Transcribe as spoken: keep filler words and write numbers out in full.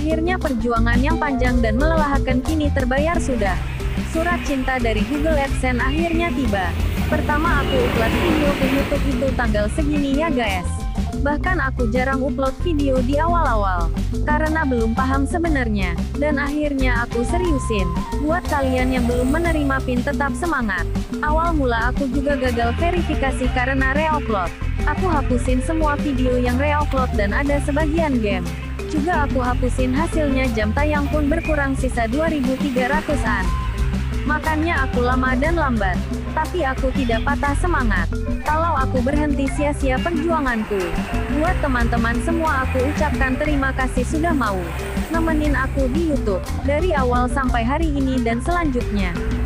Akhirnya perjuangan yang panjang dan melelahkan kini terbayar sudah. Surat cinta dari Google AdSense akhirnya tiba. Pertama aku upload video ke YouTube itu tanggal segini ya guys. Bahkan aku jarang upload video di awal-awal, karena belum paham sebenarnya. Dan akhirnya aku seriusin. Buat kalian yang belum menerima pin tetap semangat. Awal mula aku juga gagal verifikasi karena re-upload. Aku hapusin semua video yang re-upload dan ada sebagian game. Juga aku hapusin hasilnya, jam tayang pun berkurang sisa dua ribu tiga ratusan. Makanya aku lama dan lambat. Tapi aku tidak patah semangat. Kalau aku berhenti sia-sia perjuanganku. Buat teman-teman semua aku ucapkan terima kasih sudah mau nemenin aku di YouTube. Dari awal sampai hari ini dan selanjutnya.